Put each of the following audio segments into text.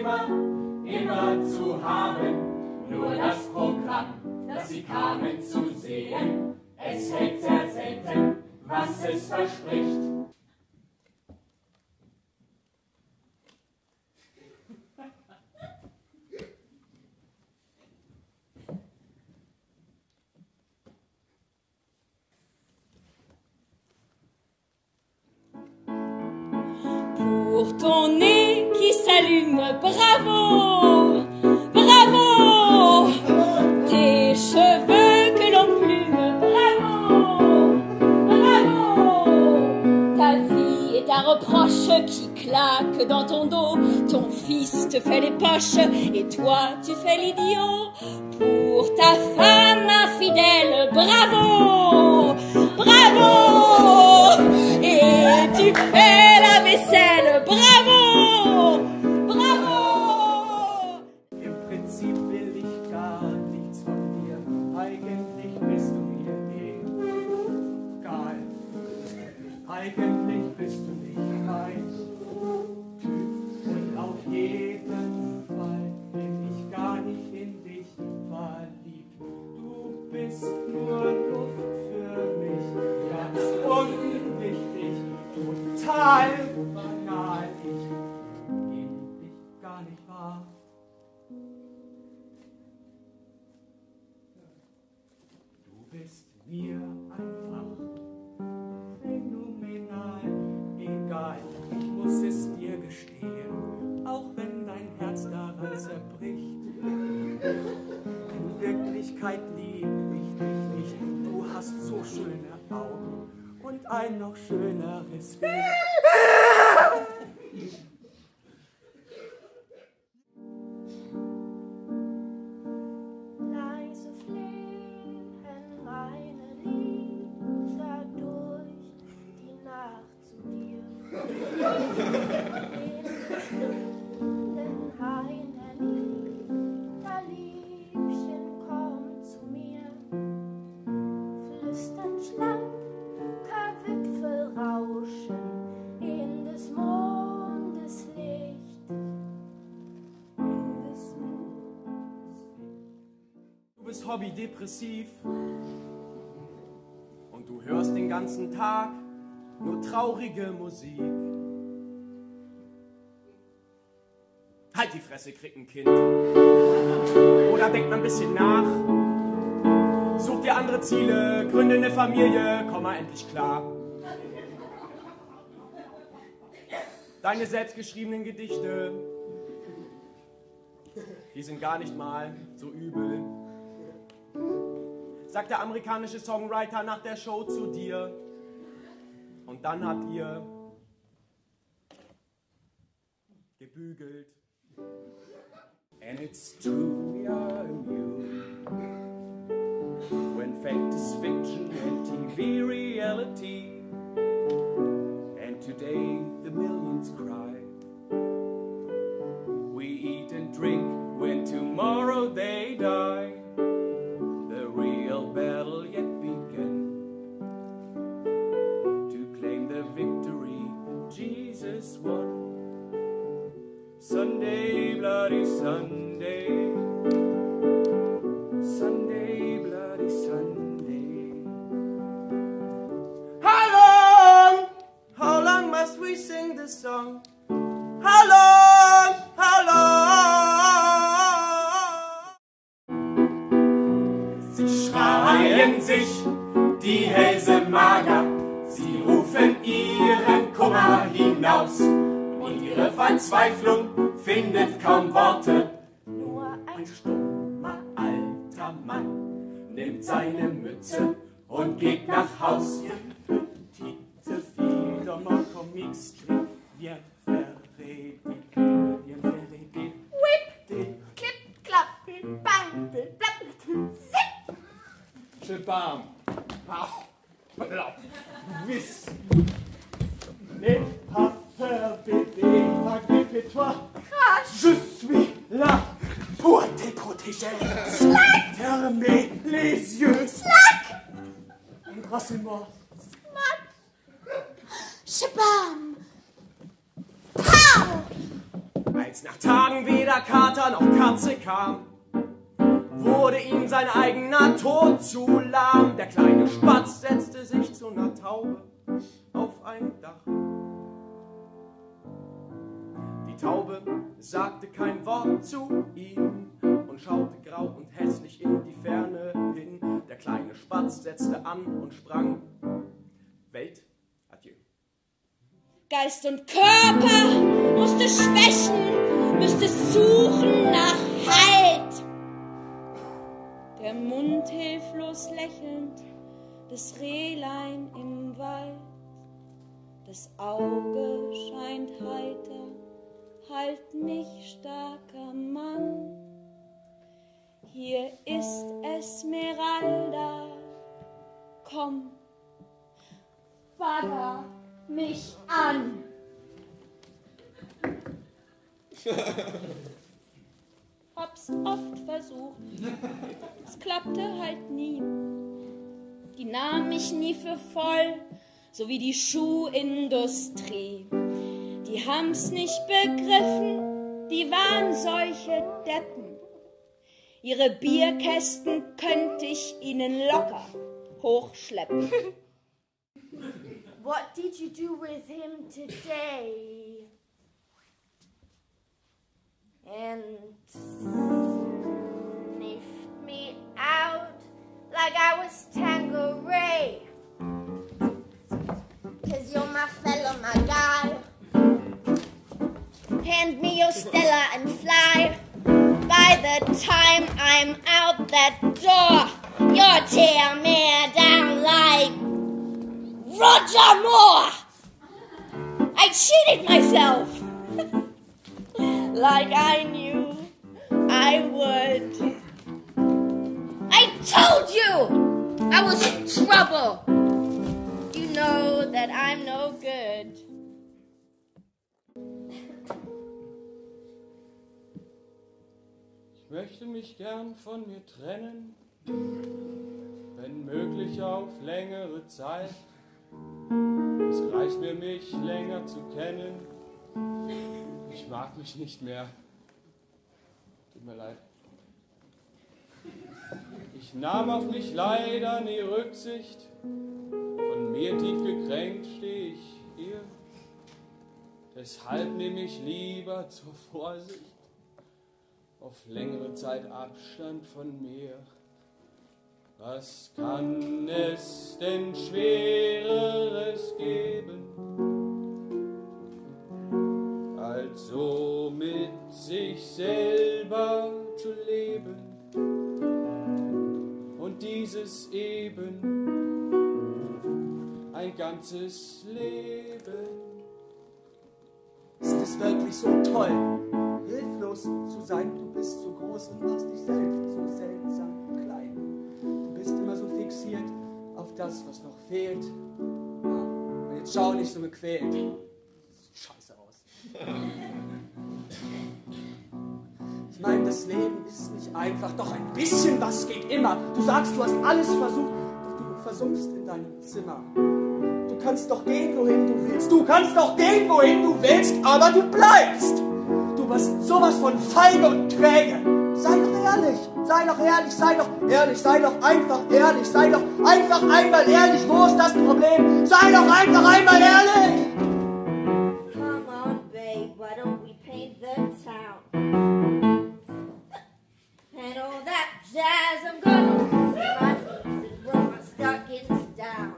immer zu haben. Nur das Programm, das sie kamen zu sehen, es hält sehr selten, was es verspricht. Pour ton nez qui s'allume, bravo, bravo. Tes cheveux que l'on plume, bravo, bravo. Ta vie est un reproche qui claque dans ton dos. Ton fils te fait les poches et toi tu fais l'idiot. Pour ta femme infidèle, bravo, bravo. Et tu fais la vaisselle, bravo, bravo. Im Prinzip will ich gar nichts von dir, eigentlich bist du mir egal. Eigentlich bist du nicht mein Typ und auf jeden Fall bin ich gar nicht in dich verliebt. Du bist nur Luft für mich, ganz unwichtig, total banal. Ich nehme dich gar nicht wahr. Du bist mir einfach phänomenal, egal, ich muss es dir gestehen, auch wenn dein Herz daran zerbricht. In Wirklichkeit lieb ich dich nicht, du hast so schöne Augen und ein noch schöneres Bild. Leise fliehen meine Lieder durch die Nacht zu dir. In stillen Hain der Liebchen, komm zu mir. Flüsternd schlanker Wipfel rauschen in des Mondes Licht. In des Du bist hobbydepressiv und du hörst den ganzen Tag nur traurige Musik. Halt die Fresse, krieg ein Kind. Oder denk mal ein bisschen nach. Such dir andere Ziele, gründe eine Familie, komm mal endlich klar. Deine selbstgeschriebenen Gedichte, die sind gar nicht mal so übel. Sagt der amerikanische Songwriter nach der Show zu dir. Und dann habt ihr gebügelt. And it's true, we are immune when fact is fiction and TV reality. And today the millions cry. We eat and drink when tomorrow they die. The real battle yet began. To claim the victory Jesus won. Sunday, bloody Sunday. Sunday, bloody Sunday. How long must we sing this song? How long, how long? Sie schreien sich die Hälse mager, sie rufen ihren Kummer hinaus und ihre Verzweiflung findet kaum Worte. nur Ein stummer alter Mann nimmt seine Mütze und geht nach Haus. Petite fille dans mon comic strip, viens faire des piqûres, viens faire des piqûres. Whip, clip, clap, bang, blap, zip. Je bam. Vis. N'aie pas peur, bébé, agrippe-toi. Crash, Je suis là pour te protéger. slack, Fermez les yeux. slack, Embrassez-moi. smack, shabam, pow. Als nach Tagen wie Kater noch Katze kam, wurde ihm sein eigener Tod zu lahm. Der kleine Spatz setzte sich zu einer Taube auf ein Dach. Die Taube sagte kein Wort zu ihm und schaute grau und hässlich in die Ferne hin. Der kleine Spatz setzte an und sprang. Welt, adieu. Geist und Körper musste schwächen, müsste suchen nach Halt. Der Mund hilflos lächelnd, das Rehlein im Wald. Das Auge scheint heiter, halt mich, starker Mann. Hier ist Esmeralda, komm, bagger mich an. Hab's oft versucht, es klappte halt nie. Die nahm mich nie für voll, so wie die Schuhindustrie. Die haben's nicht begriffen, die waren solche Deppen. Ihre Bierkästen könnte ich ihnen locker hochschleppen. What did you do with him today? And sniffed me out like I was Tanqueray. 'Cause you're my fella, my guy. Hand me your Stella and fly. By the time I'm out that door, you'll tear me down like Roger Moore. I cheated myself like I knew I would. I told you I was in trouble. You know that I'm no good. Ich möchte mich gern von mir trennen, wenn möglich auf längere Zeit. Es reicht mir, mich länger zu kennen. Ich mag mich nicht mehr. Tut mir leid. Ich nahm auf mich leider nie Rücksicht. Von mir tief gekränkt stehe ich hier. Deshalb nehme ich lieber zur Vorsicht auf längere Zeit Abstand von mir. Was kann es denn Schwereres geben, als so mit sich selber zu leben und dieses eben ein ganzes Leben? Ist es wirklich so toll, hilflos zu sein? Du bist so groß und machst dich selbst so seltsam klein. Du bist immer so fixiert auf das, was noch fehlt. Und jetzt schau nicht so gequält. Sieht scheiße aus. Ich meine, das Leben ist nicht einfach, doch ein bisschen was geht immer. Du sagst, du hast alles versucht, doch du versumpfst in deinem Zimmer. Du kannst doch gehen, wohin du willst. Du kannst doch gehen, wohin du willst, aber du bleibst. Du bist sowas von feige und träge. Sei doch ehrlich, sei doch ehrlich, sei doch ehrlich, sei doch einfach ehrlich, sei doch einfach einmal ehrlich. Wo ist das Problem? Sei doch einfach einmal ehrlich. Come on, babe, why don't we paint the town? And all that jazz, I'm gonna move my feet and roll my stockings down.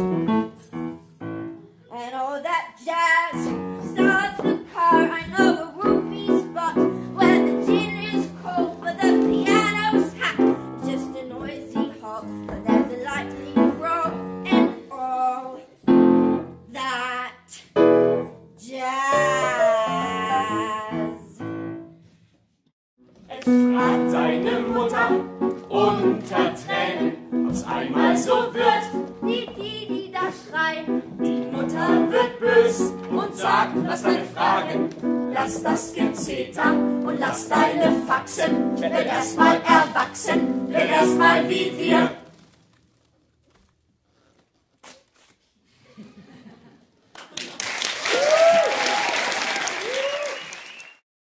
And all that jazz starts the car. I know a roofie spot where the gin is cold, but the piano's hot. It's just a noisy hall, but there's a lightning roll and all that jazz. Es fragt seine Mutter unter Tränen, ob's einmal so wird. Die da schreien. Die Mutter wird bös und sagt, lass deine Fragen, lass das Gezeter und lass deine Faxen. Werd erst mal erwachsen, werd erst mal wie wir.